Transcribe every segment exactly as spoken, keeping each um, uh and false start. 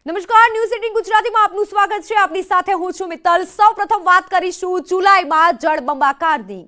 નમસ્કાર, news eighteen ગુજરાતીમાં આપનું સ્વાગત છે। આપની સાથે હું છું મિત્તલ। સૌપ્રથમ વાત કરીશું જુલાઈમાં જળબંબાકારની।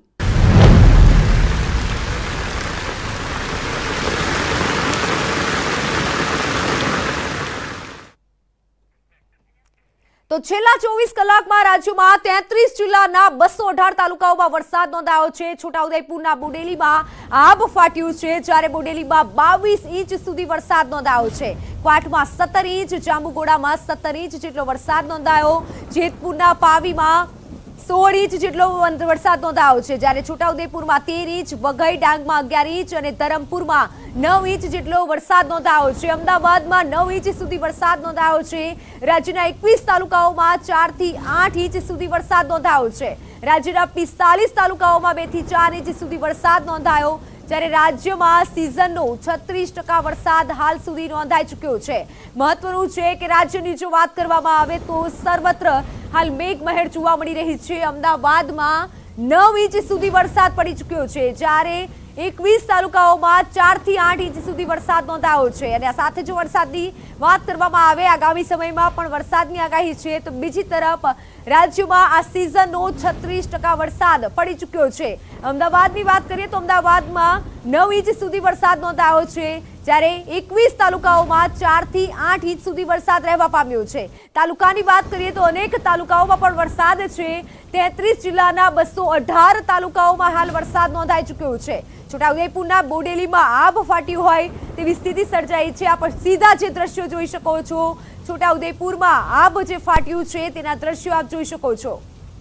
તો છેલ્લા ચોવીસ કલાકમાં રાજ્યમાં તેત્રીસ જિલ્લાના બસો અઢાર તાલુકાઓમાં વરસાદ નોંધાયો છે। છોટાઉદેપુરના બોડેલીમાં આબ ફાટ્યું છે, જ્યારે બોડેલીમાં બાવીસ ઇંચ સુધી વરસાદ નોંધાયો છે। ક્વાંટમાં સત્તર ઇંચ, જાંબુગોડામાં સત્તર ઇંચ જેટલો વરસાદ નોંધાયો। જેતપુરના પાવીમાં સોળ ઇંચ જેટલો વરસાદ નોંધાયો છે, જ્યારે છોટાઉદેપુરમાં તેર ઇંચ, વઘઈ ડાંગમાં અગિયાર ઇંચ અને ધરમપુરમાં નવ ઇંચ જેટલો વરસાદ નોંધાયો છે। અમદાવાદમાં નવ ઇંચ સુધી વરસાદ નોંધાયો છે। રાજ્યના એકવીસ તાલુકાઓમાં ચાર થી આઠ ઇંચ સુધી વરસાદ નોંધાયો છે। રાજ્યના પિસ્તાલીસ તાલુકાઓમાં બે થી ચાર ઇંચ સુધી વરસાદ નોંધાયો, જ્યારે રાજ્યમાં સિઝનનો છત્રીસ ટકા વરસાદ હાલ સુધી નોંધાઈ ચૂક્યો છે। મહત્વનું છે કે રાજ્યની જો વાત કરવામાં આવે તો સર્વત્ર હાલ મેઘમહેર જોવા મળી રહી છે। અમદાવાદમાં નવ ઇંચ સુધી વરસાદ પડી ચૂક્યો છે, જ્યારે એકવીસ તાલુકાઓમાં ચાર થી આઠ ઇંચ સુધી વરસાદ નોંધાયો છે। અને આ સાથે જો વરસાદની વાત કરવામાં આવે આગામી સમયમાં પણ વરસાદની આગાહી છે, તો બીજી તરફ રાજ્યમાં આ સિઝનનો છત્રીસ ટકા વરસાદ પડી ચૂક્યો છે। અમદાવાદની વાત કરીએ તો અમદાવાદમાં નવ ઇંચ સુધી વરસાદ નોંધાયો છે, જ્યારે એકવીસ તાલુકાઓમાં ચાર થી આઠ ઇંચ સુધી વરસાદ રહેવા પામ્યો છે। તાલુકાની વાત કરીએ તો અનેક તાલુકાઓમાં પણ વરસાદ છે। તેત્રીસ જિલ્લાના બસો અઢાર તાલુકાઓમાં હાલ વરસાદ નોંધાઈ ચૂક્યો છે। છોટાઉદેપુરના બોડેલીમાં આબ ફાટ્યું હોય તેવી સ્થિતિ સર્જાઈ છે। આપ સીધા જે દ્રશ્યો જોઈ શકો છો, છોટાઉદેપુરમાં આબ જે ફાટ્યું છે તેના દ્રશ્યો આપ જોઈ શકો છો।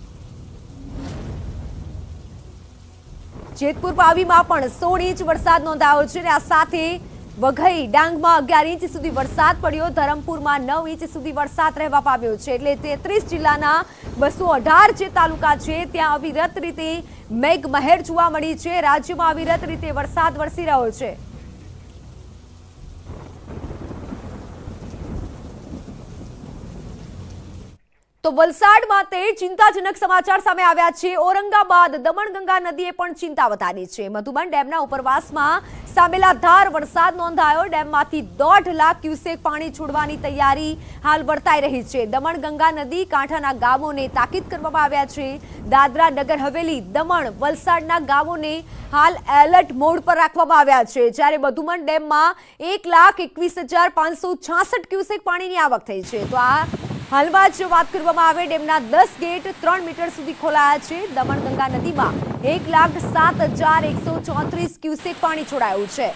જેતપુર પાવીમાં પણ સોળ ઇંચ વરસાદ નોંધાયો છે, અને આ સાથે વઘઈ ડાંગમાં અગિયાર ઇંચ સુધી વરસાદ પડ્યો। ધરમપુરમાં નવ ઇંચ સુધી વરસાદ રહેવા પામ્યો છે। એટલે તેત્રીસ જિલ્લાના બસો અઢાર જે તાલુકા છે ત્યાં અવિરત રીતે મેઘમહેર જોવા મળી છે। રાજ્યમાં અવિરત રીતે વરસાદ વરસી રહ્યો છે। તો વલસાડ માટે ચિંતાજનક સમાચાર સામે આવ્યા છે। ઔરંગાબાદ દમણગંગા નદીએ પણ ચિંતા વધારી છે। મધુબન ડેમના ઉપરવાસમાં સામેલાધાર વરસાદ નોંધાયો। ડેમમાંથી દોઢ લાખ ક્યુસેક પાણી છોડવાની તૈયારી હાલ વર્તાઈ રહી છે। દમણગંગા નદી કાંઠાના ગામોને તાકીદ કરવામાં આવ્યા છે। દાદરા નગર હવેલી, દમણ, વલસાડના ગામોને હાલ એલર્ટ મોડ પર રાખવામાં આવ્યા છે, જ્યારે મધુબન ડેમમાં એક લાખ એકવીસ હજાર પાંચસો છાસઠ ક્યુસેક પાણીની આવક થઈ છે। તો આ હાલમાં જ વાત કરવામાં આવે ડેમના દસ ગેટ ત્રણ મીટર સુધી ખોલાયા છે। દમણગંગા નદીમાં એક લાખ સાત હજાર એકસો ચોત્રીસ ક્યુસેક પાણી છોડાયું છે।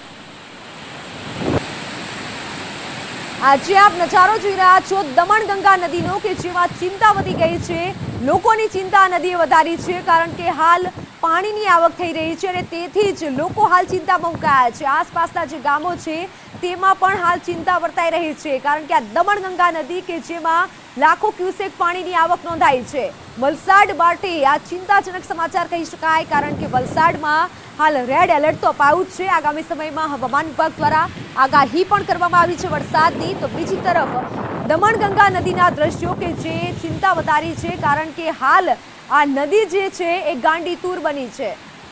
આજે આપ નજારો જોઈ રહ્યા છો દમણગંગા નદીનો, કે જેમાં ચિંતા વધી ગઈ છે। લોકોની ચિંતા નદીએ વધારી છે, કારણ કે હાલ પાણીની આવક થઈ રહી છે અને તેથી જ લોકો હાલ ચિંતામાં મુકાયા છે। આસપાસના જે ગામો છે તેમાં પણ હાલ ચિંતા વર્તાઈ રહી છે, કારણ કે આ દમણગંગા નદી કે જેમાં લાખો ક્યુસેક પાણીની આવક નોંધાઈ છે। વલસાડ માટે આ ચિંતાજનક સમાચાર કહી શકાય, કારણ કે વલસાડમાં હાલ રેડ એલર્ટ તો અપાયું જ છે। આગામી સમયમાં હવામાન વિભાગ દ્વારા આગાહી પણ કરવામાં આવી છે વરસાદની। તો બીજી તરફ દમણગંગા નદીના દ્રશ્યો કે જે ચિંતા વધારી છે, કારણ કે હાલ આ નદી જે છે એ ગાંડીતુર બની છે।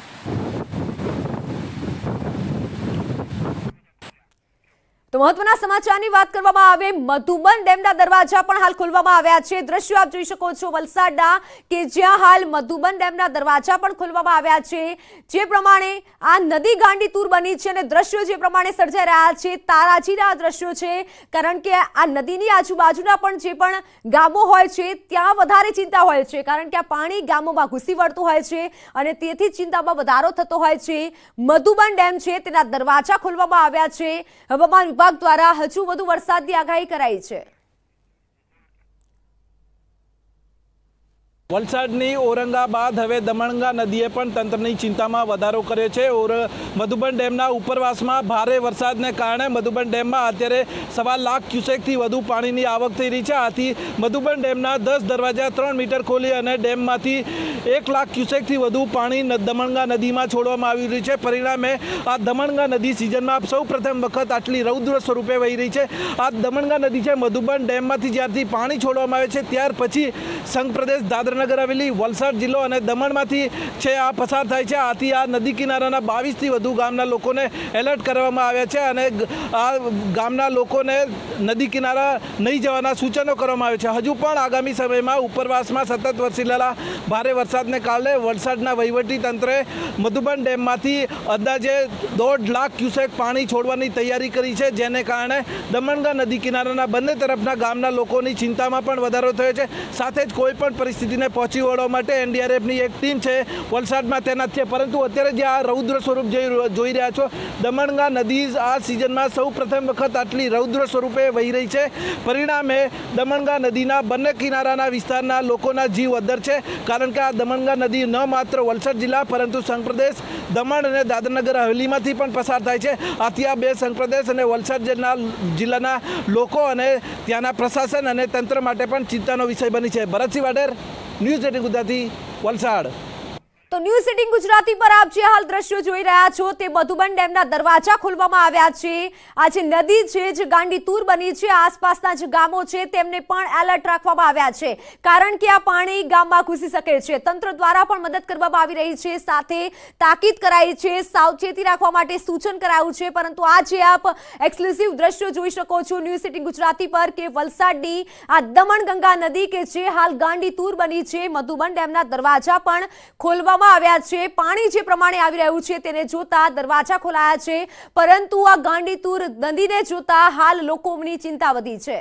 તો મહત્વના સમાચારની વાત કરવામાં આવે, મધુબન ડેમના દરવાજા પણ હાલ ખોલવામાં આવ્યા છે। દ્રશ્યો આપ જોઈ શકો છો વલસાડના, કે જ્યાં હાલ મધુબન ડેમના દરવાજા પણ ખોલવામાં આવ્યા છે। જે પ્રમાણે આ નદી ગાંડીતુર બની છે અને દ્રશ્યો જે પ્રમાણે સર્જાઈ રહ્યા છે, તારાજીના દ્રશ્યો છે, કારણ કે આ નદીની આજુબાજુના પણ જે પણ ગામો હોય છે ત્યાં વધારે ચિંતા હોય છે, કારણ કે આ પાણી ગામોમાં ઘૂસી વળતું હોય છે અને તેથી ચિંતામાં વધારો થતો હોય છે। મધુબન ડેમ છે તેના દરવાજા ખોલવામાં આવ્યા છે। હવામાન વિભાગ દ્વારા હજુ વધુ વરસાદની આગાહી કરાઈ છે। વલસાડની ઔરંગાબાદ હવે દમણગંગા નદીએ પણ તંત્રની ચિંતામાં વધારો કર્યો છે। ઓર મધુબન ડેમના ઉપરવાસમાં ભારે વરસાદને કારણે મધુબન ડેમમાં અત્યારે સવા લાખ ક્યુસેકથી વધુ પાણીની આવક થઈ રહી છે। આથી મધુબન ડેમના દસ દરવાજા ત્રણ મીટર ખોલી અને ડેમમાંથી એક લાખ ક્યુસેકથી વધુ પાણી દમણગંગા નદીમાં છોડવામાં આવી રહ્યું છે। પરિણામે આ દમણગંગા નદી સિઝનમાં સૌ પ્રથમ વખત આટલી રૌદ્ર સ્વરૂપે વહી રહી છે। આ દમણગંગા નદી છે, મધુબન ડેમમાંથી જ્યારથી પાણી છોડવામાં આવે છે ત્યાર પછી સંઘ પ્રદેશ દાદરા દાદરાનગર હવેલી, વલસાડ જિલ્લો અને દમણમાંથી છે આ પસાર થાય છે. આથી આ નદી કિનારાના બાવીસથી વધુ ગામના લોકોને એલર્ટ કરવામાં આવ્યા છે અને આ ગામના લોકોને નદી કિનારા નહીં જવાના સૂચનો કરવામાં આવ્યા છે. હજુ પણ આગામી સમયમાં ઉપરવાસમાં સતત વરસી રહેલા ભારે વરસાદને કારણે વલસાડના વહીવટી તંત્રે મધુબન ડેમમાંથી અંદાજે દોઢ લાખ ક્યુસેક પાણી છોડવાની તૈયારી કરી છે, જેને કારણે દમણગંગા નદી કિનારાના બંને તરફના ગામના લોકોની ચિંતામાં પણ વધારો થયો છે. સાથે જ કોઈ પણ પરિસ્થિતિને પહોંચી વળવા માટે એનડીઆરએફની એક ટીમ છે વલસાડમાં તૈનાત છે. પરંતુ અત્યારે જે આ રૌદ્ર સ્વરૂપ જોઈ રહ્યા છો, દમણગંગા નદી આ સિઝનમાં સૌ પ્રથમ વખત આટલી રૌદ્ર સ્વરૂપે વહી રહી છે. પરિણામે દમણગંગા નદીના બંને કિનારાના વિસ્તારના લોકોના જીવ અદ્ધર છે, કારણ કે આ દમણગંગા નદી ન માત્ર વલસાડ જિલ્લા પરંતુ સંઘપ્રદેશ દમણ અને દાદરાનગર હવેલીમાંથી પણ પસાર થાય છે. આથી આ બે સંઘપ્રદેશ અને વલસાડ જિલ્લાના લોકો અને ત્યાંના પ્રશાસન અને તંત્ર માટે પણ ચિંતાનો વિષય બની છે. Bharatsinh Vader, news eighteen Gujarati, Valsad. તો ન્યૂઝ એટીન ગુજરાતી પર આપ જે હાલ દ્રશ્યો જોઈ રહ્યા છો તે મધુબન ડેમના દરવાજા ખોલવામાં આવ્યા છે. આ જે નદી છે જે ગાંડીતુર બની છે, આસપાસના જે ગામો છે તેમને પણ એલર્ટ રાખવામાં આવ્યા છે, કારણ કે આ પાણી ગામમાં ઘૂસી શકે છે. તંત્ર દ્વારા પણ મદદ કરવામાં આવી રહી છે, સાથે તાકીદ કરાઈ છે, સાવચેતી રાખવા માટે સૂચન કરાયું છે. પરંતુ આ જે આપ એક્સક્લુઝિવ દ્રશ્યો જોઈ શકો છો ન્યૂઝ એટીન ગુજરાતી પર કે વલસાડની આ દમણગંગા નદી કે જે હાલ ગાંડીતુર બની છે, મધુબન ડેમના દરવાજા પણ ખોલવા આવ્યા છે. પાણી જે પ્રમાણે આવી રહ્યું છે તેને જોતા દરવાજા ખોલાયા છે, પરંતુ આ ગાંડીતુર નદીને જોતા હાલ લોકોની ચિંતા વધી છે.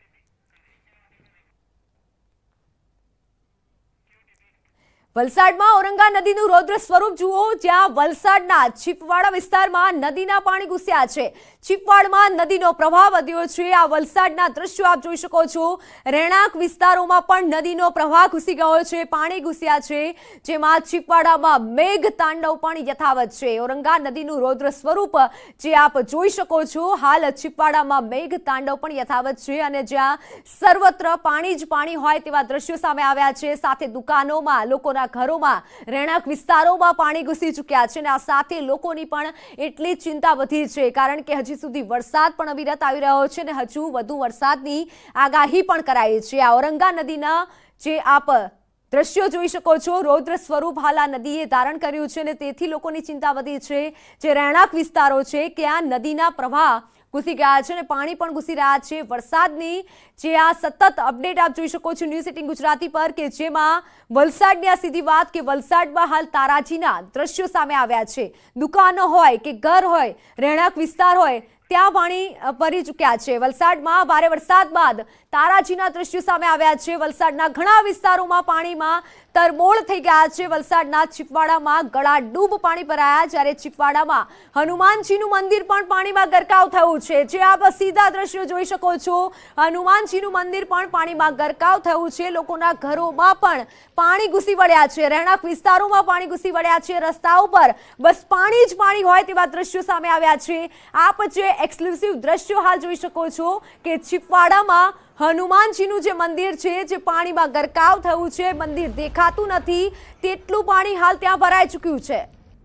વલસાડમાં ઔરંગા નદીનું રૌદ્ર સ્વરૂપ જુઓ, જ્યાં વલસાડના ચીપવાડા વિસ્તારમાં નદીના પાણી ઘૂસ્યા છે. ચીપવાડમાં નદીનો પ્રવાહ વધ્યો છે. આ વલસાડના દ્રશ્યો આપ જોઈ શકો છો. રહેણાંક વિસ્તારોમાં પણ નદીનો પ્રવાહ ઘૂસી ગયો છે, પાણી ઘૂસ્યા છે, જેમાં ચીપવાડામાં મેઘ તાંડવ પણ યથાવત છે. ઔરંગા નદીનું રૌદ્ર સ્વરૂપ જે આપ જોઈ શકો છો, હાલ ચીપવાડામાં મેઘ તાંડવ પણ યથાવત છે અને જ્યાં સર્વત્ર પાણી જ પાણી હોય તેવા દ્રશ્યો સામે આવ્યા છે. સાથે દુકાનોમાં, લોકોના ઘરોમાં, રહેણાંક વિસ્તારોમાં પાણી ઘૂસી ચૂક્યા છે અને આ સાથે લોકોની પણ એટલી ચિંતા વધી છે, કારણ કે હજી સુધી વરસાદ પણ અવિરત આવી રહ્યો છે અને હજુ વધુ વરસાદની આગાહી પણ કરાઈ છે. આ ઔરંગા નદીના જે આપ દ્રશ્યો જોઈ શકો છો, રૌદ્ર સ્વરૂપ હાલ આ નદીએ ધારણ કર્યું છે અને તેથી લોકોની ચિંતા વધી છે. જે રહેણાંક વિસ્તારો છે ત્યાં નદીના પ્રવાહ ઘૂસી ગયા છે અને પાણી પણ ઘૂસી રહ્યા છે. વરસાદની જે આ સતત અપડેટ આપ જોઈ શકો છો ન્યૂઝ એટીન ગુજરાતી પર, કે જેમાં વલસાડની આ સીધી વાત કે વલસાડમાં હાલ તારાજીના દ્રશ્યો સામે આવ્યા છે. દુકાનો હોય કે ઘર હોય, રહેણાંક વિસ્તાર હોય, ત્યાં પાણી ભરી ચૂક્યા છે. વલસાડમાં ભારે વરસાદ બાદ તારાજીના દ્રશ્યો સામે આવ્યા છે. વલસાડના ઘણા વિસ્તારોમાં પાણીમાં તરબોળ થઈ ગયા છે. વલસાડના ચીપવાડામાં ગળાડૂબ પાણી ભરાયા, જ્યારે ચીપવાડામાં હનુમાનજીનું મંદિર પણ પાણીમાં ગરકાવ થયું છે. જે આપ સીધા દ્રશ્યો જોઈ શકો છો, હનુમાનજીનું મંદિર પણ પાણીમાં ગરકાવ થયું છે. લોકોના ઘરોમાં પણ પાણી ઘૂસી વળ્યા છે, રહેણાંક વિસ્તારોમાં પાણી ઘૂસી વળ્યા છે. રસ્તા ઉપર બસ પાણી જ પાણી હોય તેવા દ્રશ્યો સામે આવ્યા છે. આપ જે એક્સક્લુઝિવ દ્રશ્યો હાલ જોઈ શકો છો કે ચીપવાડામાં હનુમાનજીનું જે મંદિર છે જે પાણીમાં ગરકાવ થયું છે, મંદિર દેખાતું નથી તેટલું પાણી હાલ ત્યાં ભરાઈ ચૂક્યું છે.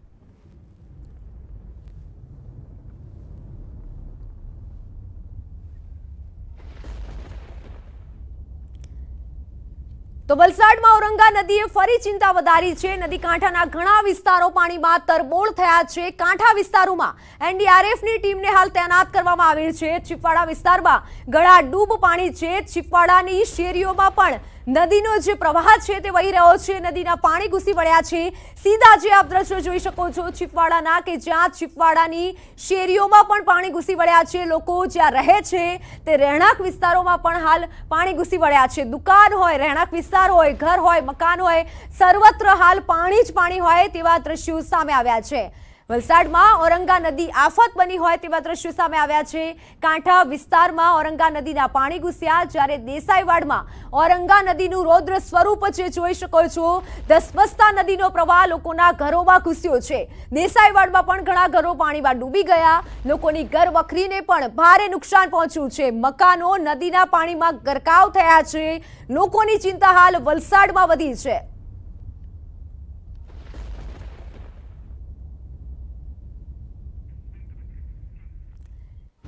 તો વલસાડમાં ઔરંગા નદીએ ફરી ચિંતા વધારી છે. નદી કાંઠાના ઘણા વિસ્તારો પાણીમાં તરબોળ થયા છે. કાંઠા વિસ્તારોમાં એનડીઆરએફની ટીમને હાલ તૈનાત કરવામાં આવી છે. ચીપવાડા વિસ્તારમાં ગળાડૂબ પાણી છે. ચીપવાડાની શેરીઓમાં પણ નદીનો જે પ્રવાહ છે તે વહી રહ્યો છે. નદીના પાણી ઘૂસી વળ્યા છે. સીધા જે આપ દ્રશ્યો જોઈ શકો છો ચીપવાડાના, કે જ્યાં ચીપવાડાની શેરીઓમાં પણ પાણી ઘૂસી વળ્યા છે. લોકો જ્યાં રહે છે તે રહેણાંક વિસ્તારોમાં પણ હાલ પાણી ઘૂસી વળ્યા છે. દુકાન હોય, રહેણાંક વિસ્તાર હોય, ઘર હોય, મકાન હોય, સર્વત્ર હાલ પાણી જ પાણી હોય તેવા દ્રશ્યો સામે આવ્યા છે. વલસાડમાં ઔરંગા નદી આફત બની હોય તેવા દ્રશ્યો સામે આવ્યા છે. કાંઠા વિસ્તારમાં ઔરંગા નદીના પાણી ઘૂસ્યા, જ્યારે દેસાઈવાડમાં ઔરંગા નદીનું રૌદ્ર સ્વરૂપ જે જોઈ શકો છો. ધસમસતા નદીનો પ્રવાહ લોકોના ઘરોમાં ઘૂસ્યો છે. દેસાઈવાડમાં પણ ઘણા ઘરો પાણીમાં ડૂબી ગયા. લોકોની ઘર વખરીને પણ ભારે નુકસાન પહોંચ્યું છે. મકાનો નદીના પાણીમાં ગરકાવ થયા છે. લોકોની ચિંતા હાલ વલસાડમાં વધી છે.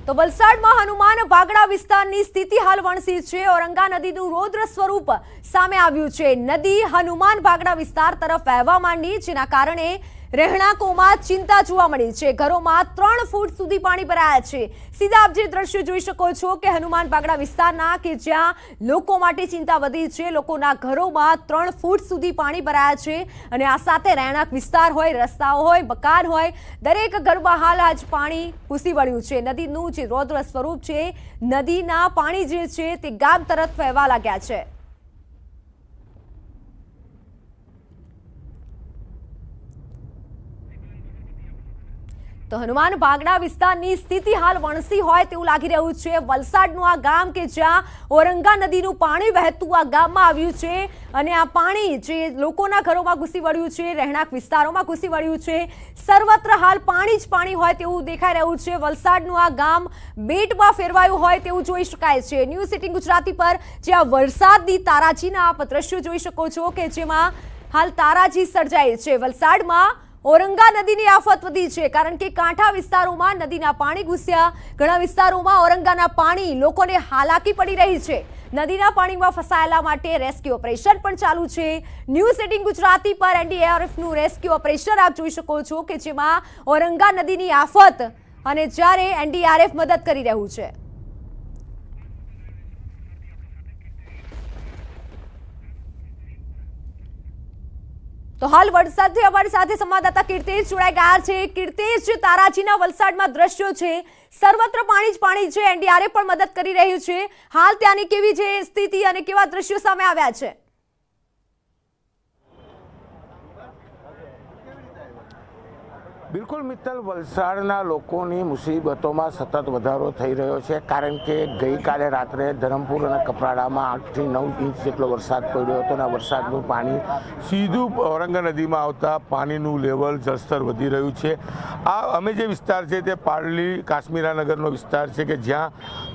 તો વલસાડમાં હનુમાન બાગડા વિસ્તારની સ્થિતિ હાલ વણસી છે. ઔરંગા નદીનું રૌદ્ર સ્વરૂપ સામે આવ્યું છે. નદી હનુમાન બાગડા વિસ્તાર તરફ વહેવા માંડી, જેના કારણે રહેણાંકોમાં ચિંતા જોવા મળી છે. ઘરોમાં ત્રણ ફૂટ સુધી પાણી ભરાયા છે. સીધા આપ જે દ્રશ્યો જોઈ શકો છો કે હનુમાન બાગડા વિસ્તારના કે જ્યાં લોકો માટે ચિંતા વધી છે. લોકોના ઘરોમાં ત્રણ ફૂટ સુધી પાણી ભરાયા છે અને આ સાથે રહેણાંક વિસ્તાર હોય, રસ્તાઓ હોય, મકાન હોય, દરેક ઘરમાં હાલ આજ પાણી ઘૂસી વળ્યું છે. નદીનું જે રૌદ્ર સ્વરૂપ છે, નદીના પાણી જે છે તે ગામ તરફ વહેવા લાગ્યા છે. તો હનુમાન બાગડા વિસ્તારની સ્થિતિ હાલ વણસી હોય તેવું લાગી રહ્યું છે. વલસાડનું આ ગામ કે જ્યાં ઔરંગા નદીનું પાણી વહેતું આ ગામમાં આવ્યું છે અને આ પાણી જે લોકોના ઘરોમાં ઘૂસી વળ્યું છે, રહેણાંક વિસ્તારોમાં ઘૂસી વળ્યું છે. સર્વત્ર હાલ પાણી જ પાણી હોય તેવું દેખાઈ રહ્યું છે. વલસાડનું આ ગામ બેટમાં ફેરવાયું હોય તેવું જોઈ શકાય છે. ન્યૂઝ એટીન ગુજરાતી પર જ્યાં વરસાદની તારાજીના આપ દ્રશ્યો જોઈ શકો છો કે જેમાં હાલ તારાજી સર્જાઈ છે. વલસાડમાં ઔરંગા નદીની આફત વધી છે કારણ કે કાંઠા વિસ્તારોમાં નદીના પાણી ઘૂસ્યા. ઘણા વિસ્તારોમાં ઔરંગાના પાણી લોકોને હાલાકી પડી રહી છે. નદીના પાણીમાં ફસાયેલા માટે રેસ્ક્યુ ઓપરેશન પણ ચાલુ છે. ન્યૂઝ એટીન ગુજરાતી પર એનડીઆરએફનું રેસ્ક્યુ ઓપરેશન આપ જોઈ શકો છો કે જેમાં ઔરંગા નદીની આફત અને જ્યારે એનડીઆરએફ મદદ કરી રહ્યું છે. તો હાલ વલસાડથી અમારી સાથે સંવાદદાતા કીર્તેશ જોડાઈ ગયા છે. કીર્તેશ, તારાજીના વલસાડમાં દ્રશ્યો છે, સર્વત્ર પાણી જ પાણી છે. એનડીઆરએફ પણ મદદ કરી રહ્યું છે. હાલ ત્યાંની કેવી છે સ્થિતિ અને કેવા દ્રશ્યો સામે આવ્યા છે? બિલકુલ મિત્તલ, વલસાડના લોકોની મુસીબતોમાં સતત વધારો થઈ રહ્યો છે કારણ કે ગઈકાલે રાત્રે ધરમપુર અને કપરાડામાં આઠથી નવ ઇંચ જેટલો વરસાદ પડ્યો હતો અને વરસાદનું પાણી સીધું ઔરંગા નદીમાં આવતા પાણીનું લેવલ જળસ્તર વધી રહ્યું છે. આ અમે જે વિસ્તાર છે તે પારલી કાશ્મીરાનગરનો વિસ્તાર છે કે જ્યાં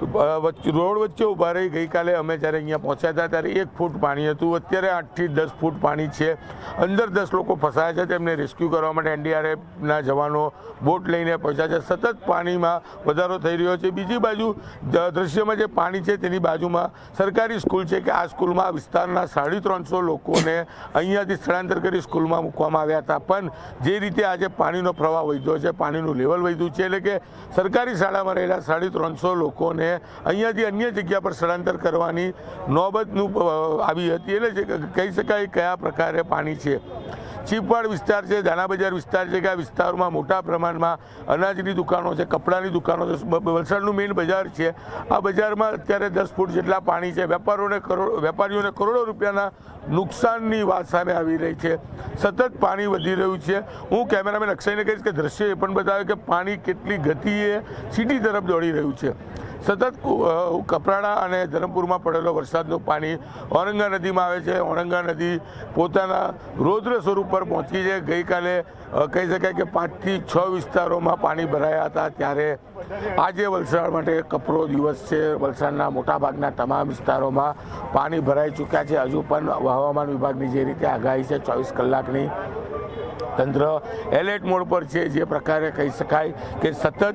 રોડ વચ્ચે ઊભા રહી ગઈકાલે અમે જ્યારે અહીંયા પહોંચ્યા હતા ત્યારે એક ફૂટ પાણી હતું. અત્યારે આઠથી દસ ફૂટ પાણી છે. અંદર દસ લોકો ફસાયા છે. તેમને રેસ્ક્યુ કરવા માટે એનડીઆરએફના જવાનો બોટ લઈને પહોંચ્યા છે. સતત પાણીમાં વધારો થઈ રહ્યો છે. બીજી બાજુ દ્રશ્યમાં જે પાણી છે તેની બાજુમાં સરકારી સ્કૂલ છે કે આ સ્કૂલમાં વિસ્તારના સાડી ત્રણસો લોકોને અહીંયાથી સ્થળાંતર કરી સ્કૂલમાં મૂકવામાં આવ્યા હતા. પણ જે રીતે આજે પાણીનો પ્રવાહ વધ્યો છે, પાણીનું લેવલ વધ્યું છે, એટલે કે સરકારી શાળામાં રહેલા સાડી ત્રણસો લોકોને અહીંયાથી અન્ય જગ્યા પર સ્થળાંતર કરવાની નોબતનું આવી હતી. એટલે કહી શકાય કયા પ્રકારે પાણી છે. ચીપવાડ વિસ્તાર છે, દાણા બજાર વિસ્તાર છે કે આ વિસ્તારમાં મોટા પ્રમાણમાં અનાજની દુકાનો છે, કપડાની દુકાનો છે. વલસાડનું મેઇન બજાર છે. આ બજારમાં અત્યારે દસ ફૂટ જેટલા પાણી છે. વેપારીઓને કરોડ વેપારીઓને કરોડો રૂપિયાના નુકસાનની વાત સામે આવી રહી છે. સતત પાણી વધી રહ્યું છે. હું કેમેરામેન અક્ષયને કહીશ કે દ્રશ્ય એ પણ બતાવે કે પાણી કેટલી ગતિએ સિટી તરફ દોડી રહ્યું છે. સતત કપરાડા અને ધરમપુરમાં પડેલો વરસાદનું પાણી ઔરંગા નદીમાં આવે છે. ઔરંગા નદી પોતાના રૌદ્ર સ્વરૂપ પર પહોંચી છે. ગઈકાલે કહી શકાય કે પાંચથી છ વિસ્તારોમાં પાણી ભરાયા હતા. ત્યારે આજે વલસાડ માટે કપરો દિવસ છે. વલસાડના મોટાભાગના તમામ વિસ્તારોમાં પાણી ભરાઈ ચૂક્યા છે. હજુ પણ હવામાન વિભાગની જે રીતે આગાહી છે ચોવીસ કલાકની, તંત્ર એલર્ટ મોડ પર છે. જે પ્રકારે કહી શકાય કે સતત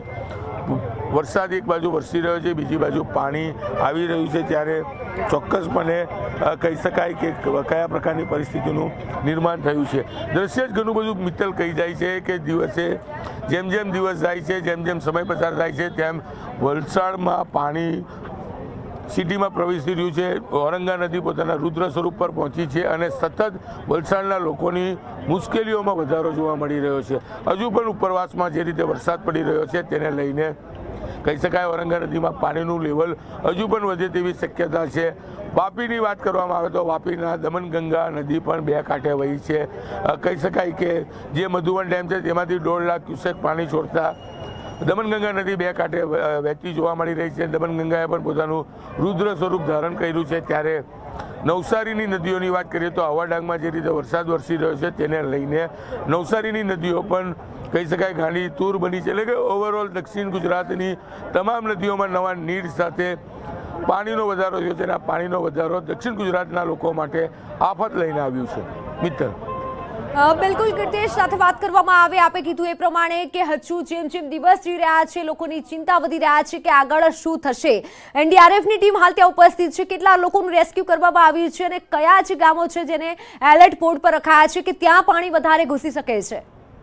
વરસાદ એક બાજુ વરસી રહ્યો છે, બીજી બાજુ પાણી આવી રહ્યું છે. ત્યારે ચોક્કસપણે કહી શકાય કે કયા પ્રકારની પરિસ્થિતિનું નિર્માણ થયું છે. દ્રશ્ય જ ઘણું બધું મિત્તલ કહી જાય છે કે દિવસે જેમ જેમ દિવસ જાય છે, જેમ જેમ સમય પસાર થાય છે, તેમ વલસાડમાં પાણી સિટીમાં પ્રવેશી રહ્યું છે. ઔરંગા નદી પોતાના રુદ્ર સ્વરૂપ પર પહોંચી છે અને સતત વલસાડના લોકોની મુશ્કેલીઓમાં વધારો જોવા મળી રહ્યો છે. હજુ પણ ઉપરવાસમાં જે રીતે વરસાદ પડી રહ્યો છે તેને લઈને કહી શકાય ઔરંગા નદીમાં પાણીનું લેવલ હજુ પણ વધે તેવી શક્યતા છે. વાપીની વાત કરવામાં આવે તો વાપીના દમણગંગા નદી પણ બે કાંઠે વહી છે. કહી શકાય કે જે મધુવન ડેમ છે તેમાંથી દોઢ લાખ ક્યુસેક પાણી છોડતા દમણગંગા નદી બે કાંઠે વહેતી જોવા મળી રહી છે. દમણગંગાએ પણ પોતાનું રુદ્ર સ્વરૂપ ધારણ કર્યું છે. ત્યારે નવસારીની નદીઓની વાત કરીએ તો આવા ડાંગમાં જે રીતે વરસાદ વરસી રહ્યો છે તેને લઈને નવસારીની નદીઓ પણ કહી શકાય ગાંડી તૂર બની છે. એટલે કે ઓવરઓલ દક્ષિણ ગુજરાતની તમામ નદીઓમાં નવા નીર સાથે પાણીનો વધારો થયો છે અને આ પાણીનો વધારો દક્ષિણ ગુજરાતના લોકો માટે આફત લઈને આવ્યું છે. મિત્ર બિલકુલ કીર્તેશ, સાથે વાત કરવામાં આવે આપે કીધું એ પ્રમાણે કે હજુ જેમ જેમ દિવસ જઈ રહ્યા છે લોકોની ચિંતા વધી રહ્યા છે કે આગળ શું થશે। એનડીઆરએફની ટીમ હાલ ત્યાં ઉપસ્થિત છે, કેટલા લોકોનું રેસ્ક્યુ કરવામાં આવ્યું છે અને કયા જે ગામો છે જેને એલર્ટ મોડ પર રખાયા છે કે ત્યાં પાણી વધારે ઘૂસી શકે છે?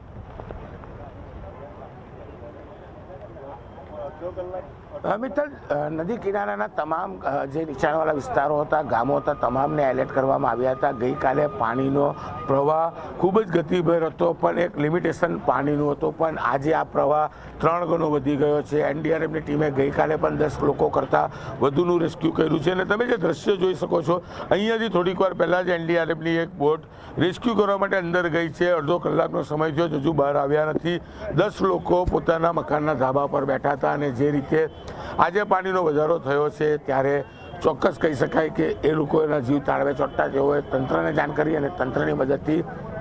મિત્તલ, નદી કિનારાના તમામ જે નીચાણવાળા વિસ્તારો હતા, ગામો હતા, તમામને એલર્ટ કરવામાં આવ્યા હતા। ગઈકાલે પાણીનો પ્રવાહ ખૂબ જ ગતિભર હતો, પણ એક લિમિટેશન પાણીનું હતું, પણ આજે આ પ્રવાહ ત્રણ ગણો વધી ગયો છે। એનડીઆરએફની ટીમે ગઈકાલે પણ દસ લોકો કરતાં વધુનું રેસ્ક્યુ કર્યું છે અને તમે જે દ્રશ્ય જોઈ શકો છો, અહીંયાથી થોડીક વાર પહેલાં જ એનડીઆરએફની એક બોટ રેસ્ક્યુ કરવા માટે અંદર ગઈ છે। અડધો કલાકનો સમય થયો, હજુ બહાર આવ્યા નથી। દસ લોકો પોતાના મકાનના ધાબા પર બેઠા હતા અને જે રીતે આજે પાણીનો વધારો થયો છે ત્યારે ચોક્કસ કહી શકાય કે એ લોકોના જીવ તાળવે ચોંટતા તેઓએ તંત્રને જાણ કરી અને તંત્રની મદદથી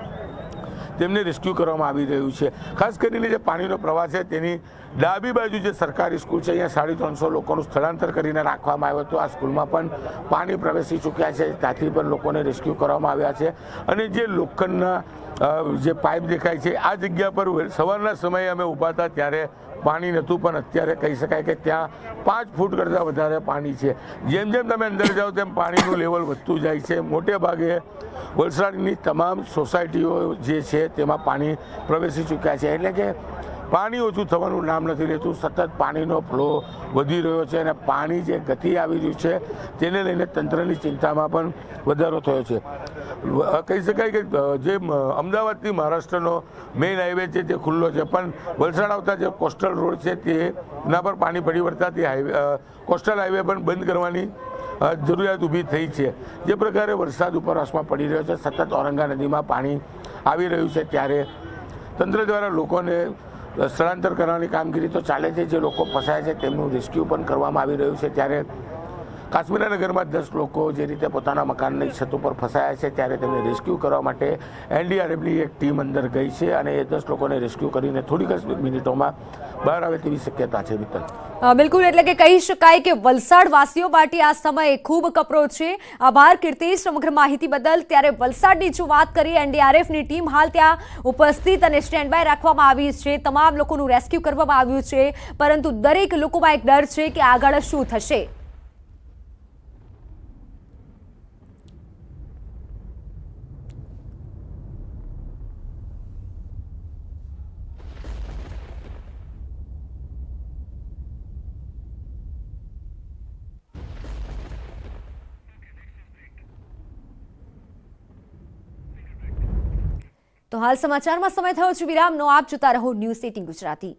તેમને રેસ્ક્યુ કરવામાં આવી રહ્યું છે। ખાસ કરીને જે પાણીનો પ્રવાહ છે તેની ડાબી બાજુ જે સરકારી સ્કૂલ છે, અહીંયા સાડી ત્રણસો લોકોનું સ્થળાંતર કરીને રાખવામાં આવ્યું હતું। આ સ્કૂલમાં પણ પાણી પ્રવેશી ચૂક્યા છે, ત્યાંથી પણ લોકોને રેસ્ક્યુ કરવામાં આવ્યા છે અને જે લોખંડના જે પાઇપ દેખાય છે આ જગ્યા પર સવારના સમયે અમે ઊભા હતા ત્યારે પાણી નહોતું, પણ અત્યારે કહી શકાય કે ત્યાં પાંચ ફૂટ કરતાં વધારે પાણી છે। જેમ જેમ તમે અંદર જાઓ તેમ પાણીનું લેવલ વધતું જાય છે। મોટે ભાગે વલસાડની તમામ સોસાયટીઓ જે છે તેમાં પાણી પ્રવેશી ચૂક્યા છે, એટલે કે પાણી ઓછું થવાનું નામ નથી લેતું। સતત પાણીનો ફ્લો વધી રહ્યો છે અને પાણી જે ગતિ આવી રહ્યું છે તેને લઈને તંત્રની ચિંતામાં પણ વધારો થયો છે। કહી શકાય કે જે અમદાવાદથી મહારાષ્ટ્રનો મેઇન હાઈવે છે તે ખુલ્લો છે, પણ વલસાડ આવતા જે કોસ્ટલ રોડ છે તેના પર પાણી પડી વળતા તે હાઈવે કોસ્ટલ હાઈવે પણ બંધ કરવાની જરૂરિયાત ઊભી થઈ છે। જે પ્રકારે વરસાદ ઉપરવાસમાં પડી રહ્યો છે, સતત ઔરંગા નદીમાં પાણી આવી રહ્યું છે ત્યારે તંત્ર દ્વારા લોકોને સ્થળાંતર કરવાની કામગીરી તો ચાલે છે। જે લોકો ફસાયા છે તેમનું રેસ્ક્યુ પણ કરવામાં આવી રહ્યું છે ત્યારે કાશ્મીરા નગરમાં દસ લોકો જે રીતે પોતાના મકાનની છત ઉપર ફસાયા છે ત્યારે તેમને રેસ્ક્યુ કરવા માટે એનડીઆરએફની એક ટીમ અંદર ગઈ છે અને એ દસ લોકોને રેસ્ક્યુ કરીને થોડીક જ મિનિટોમાં બહાર આવે તેવી શક્યતા છે। મિત્તલ, બિલકુલ, એટલે કે કહી શકાય કે વલસાડ વાસીઓ માટે આ સમય ખૂબ કપરો છે। આભાર કીર્તેશ સમગ્ર માહિતી બદલ। ત્યારે વલસાડની જો વાત કરીએ, એનડીઆરએફની ટીમ હાલ ત્યાં ઉપસ્થિત અને સ્ટેન્ડ બાય રાખવામાં આવી છે, તમામ લોકોનું રેસ્ક્યુ કરવામાં આવ્યું છે, પરંતુ દરેક લોકોમાં એક ડર છે કે આગળ શું થશે। તો હાલ સમાચારમાં સમય થયો છે વિરામનો। આપ જોતા રહો news eighteen Gujarati.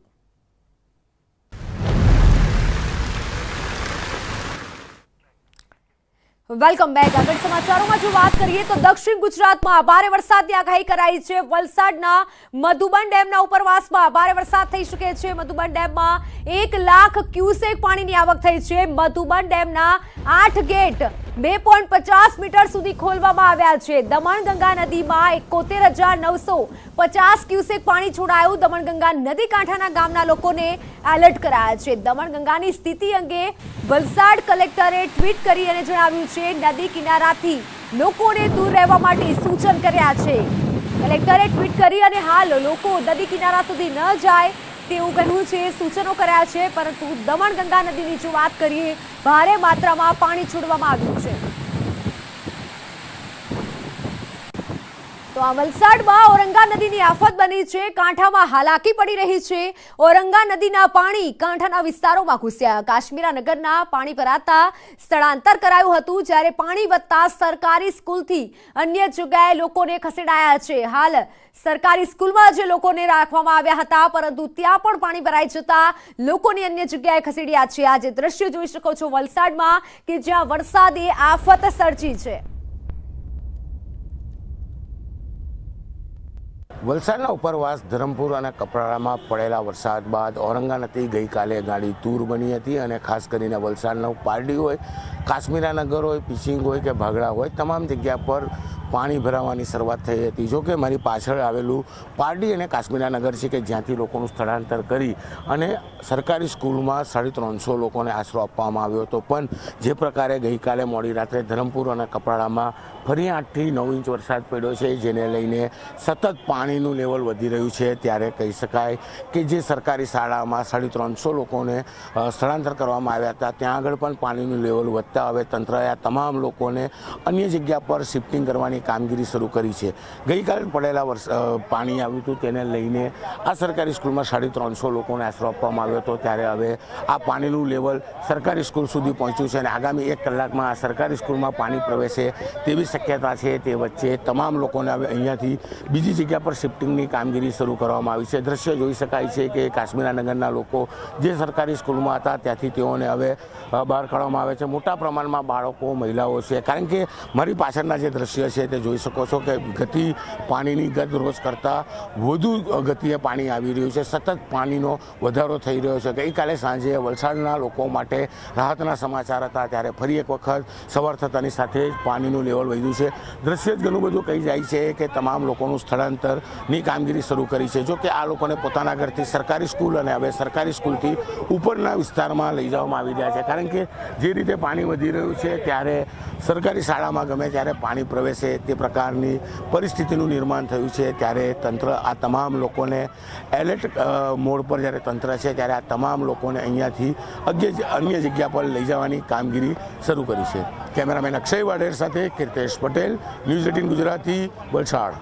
Welcome back. આગળ સમાચારોમાં જો વાત કરીએ તો દક્ષિણ ગુજરાતમાં ભારે વરસાદની આગાહી કરાઈ છે। વલસાડના મધુબન ડેમના ઉપરવાસમાં ભારે વરસાદ થઈ શકે છે। મધુબન ડેમમાં એક લાખ ક્યુસેક પાણીની આવક થઈ છે। મધુબન ડેમના આઠ ગેટ બે પોઈન્ટ પચાસ મીટર સુધી ખોલવામાં આવ્યા છે। દમણગંગા નદીમાં એકોતેર હજાર નવસો પચાસ ક્યુસેક પાણી છોડાયું। દમણગંગા નદી કાંઠાના ગામના લોકોને એલર્ટ કરાયા છે। દમણગંગાની સ્થિતિ અંગે વલસાડ કલેક્ટરે ટ્વીટ કરી અને જણાવ્યું છે નદી કિનારાથી લોકોને દૂર રહેવા માટે સૂચન કર્યા છે। કલેક્ટરે ટ્વીટ કરી અને હાલ લોકો નદી કિનારા સુધી ન જાય તેવું કહ્યું છે, સૂચનો કર્યા છે, પરંતુ દમણગંગા નદીની જો વાત કરીએ ભારે માત્રામાં પાણી છોડવામાં આવ્યું છે। તો આ વલસાડમાં ઔરંગા નદીની આફત બની છે। કાંઠામાં હાલાકી પડી રહી છે। ઔરંગા નદીના પાણી કાંઠાના વિસ્તારોમાં ઘૂસ્યા। કાશ્મીરા નગરના પાણી ભરાતા સ્થળાંતર કરાયું હતું, જ્યારે પાણી વધતા સરકારી સ્કૂલથી અન્ય જગ્યાએ લોકોને ખસેડાયા છે। હાલ સરકારી સ્કૂલમાં જે લોકોને રાખવામાં આવ્યા હતા, પરંતુ ત્યાં પણ પાણી ભરાઈ જતા લોકોને અન્ય જગ્યાએ ખસેડ્યા છે। આજે દ્રશ્ય જોઈ શકો છો વલસાડમાં કે જ્યાં વરસાદે આફત સર્જી છે। વલસાડના ઉપરવાસ ધરમપુર અને કપરાડામાં પડેલા વરસાદ બાદ ઔરંગા નદી ગઈકાલે ગાડી તૂર બની હતી અને ખાસ કરીને વલસાડનું પારડી હોય, કાશ્મીરા નગર હોય, પિચિંગ હોય કે ભાગડા હોય, તમામ જગ્યા પર પાણી ભરાવાની શરૂઆત થઈ હતી। જો કે મારી પાછળ આવેલું પારડી અને કાશ્મીરા નગર છે કે જ્યાંથી લોકોનું સ્થળાંતર કરી અને સરકારી સ્કૂલમાં સાડી ત્રણસો લોકોને આશરો આપવામાં આવ્યો હતો, પણ જે પ્રકારે ગઈકાલે મોડી રાત્રે ધરમપુર અને કપરાડામાં ફરી આઠથી નવ ઇંચ વરસાદ પડ્યો છે, જેને લઈને સતત પાણીનું લેવલ વધી રહ્યું છે, ત્યારે કહી શકાય કે જે સરકારી શાળામાં સાડી ત્રણસો લોકોને સ્થળાંતર કરવામાં આવ્યા હતા ત્યાં આગળ પણ પાણીનું લેવલ વધતા હવે તંત્રએ આ તમામ લોકોને અન્ય જગ્યા પર શિફ્ટિંગ કરવાની કામગીરી શરૂ કરી છે। ગઈકાલે પડેલા વર્ષ પાણી આવ્યું હતું તેને લઈને આ સરકારી સ્કૂલમાં સાડી ત્રણસો લોકોને આશરો આપવામાં આવ્યો હતો, ત્યારે હવે આ પાણીનું લેવલ સરકારી સ્કૂલ સુધી પહોંચ્યું છે અને આગામી એક કલાકમાં આ સરકારી સ્કૂલમાં પાણી પ્રવેશે તેવી શક્યતા છે। તે વચ્ચે તમામ લોકોને હવે અહીંયાથી બીજી જગ્યા પર શિફ્ટિંગની કામગીરી શરૂ કરવામાં આવી છે। દ્રશ્ય જોઈ શકાય છે કે કાશ્મીરા નગરના લોકો જે સરકારી સ્કૂલમાં હતા ત્યાંથી તેઓને હવે બહાર કાઢવામાં આવે છે। મોટા પ્રમાણમાં બાળકો, મહિલાઓ છે, કારણ કે મારી પાછળના જે દ્રશ્ય છે તે જોઈ શકો છો કે ગતિ પાણીની ગત રોજ કરતાં વધુ ગતિએ પાણી આવી રહ્યું છે, સતત પાણીનો વધારો થઈ રહ્યો છે। ગઈકાલે સાંજે વલસાડના લોકો માટે રાહતના સમાચાર હતા, ત્યારે ફરી એક વખત સવાર થતાની સાથે જ પાણીનું લેવલ વધ્યું છે। દ્રશ્ય જ ઘણું બધું કહી જાય છે કે તમામ લોકોનું સ્થળાંતરની કામગીરી શરૂ કરી છે। જો કે આ લોકોને પોતાના ઘરથી સરકારી સ્કૂલ અને હવે સરકારી સ્કૂલથી ઉપરના વિસ્તારમાં લઈ જવામાં આવી રહ્યા છે, કારણ કે જે રીતે પાણી વધી રહ્યું છે ત્યારે સરકારી શાળામાં ગમે ત્યારે પાણી પ્રવેશે તે પ્રકારની પરિસ્થિતિનું નિર્માણ થયું છે। ત્યારે તંત્ર આ તમામ લોકોને એલર્ટ મોડ પર જ્યારે તંત્ર છે ત્યારે આ તમામ લોકોને અહીંયાથી અન્ય જગ્યા પર લઈ જવાની કામગીરી શરૂ કરી છે। કેમેરામેન અક્ષય વાઢેર સાથે કીર્તેશ પટેલ, ન્યૂઝ એટીન ગુજરાતી, વલસાડ।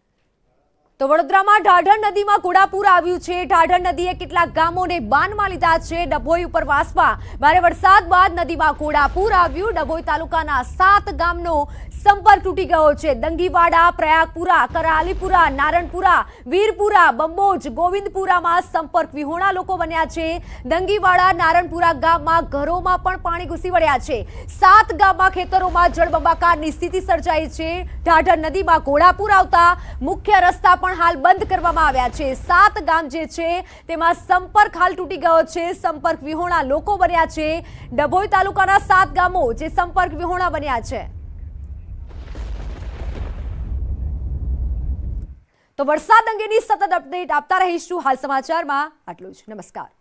તો વડોદરામાં ઢાઢર નદીમાં ઘોડાપૂર આવ્યું છે। ઢાઢર નદીએ કેટલાક ગામોને બાનમાં લીધા છે। ડભોઈ ઉપરવાસમાં ભારે વરસાદ બાદ નદીમાં ઘોડાપૂર આવ્યું। ડભોઈ તાલુકાના સાત ગામનો સંપર્ક તૂટી ગયો છે। દંગીવાડા, પ્રયાગપુરા, કરાલીપુરા, નારણપુરા, વીરપુરા, બંબોજ, ગોવિંદપુરામાં સંપર્ક વિહોણા લોકો બન્યા છે। દંગીવાડા, નારણપુરા ગામમાં ઘરોમાં પણ પાણી ઘૂસી વળ્યા છે। સાત ગામમાં ખેતરોમાં જળબંબાકારની સ્થિતિ સર્જાઈ છે। ઢાઢર નદીમાં ઘોડાપૂર આવતા મુખ્ય રસ્તા પણ હાલ બંધ કરવામાં આવ્યા છે। સાત ગામ જે છે તેમાં સંપર્ક હાલ તૂટી ગયો છે। સંપર્ક વિહોણા લોકો બન્યા છે। ડભોઈ તાલુકાના સાત ગામો જે સંપર્ક વિહોણા બન્યા છે। તો વરસાદ અંગેની સતત અપડેટ આપતા રહીશું। હાલ સમાચારમાં આટલું જ। નમસ્કાર।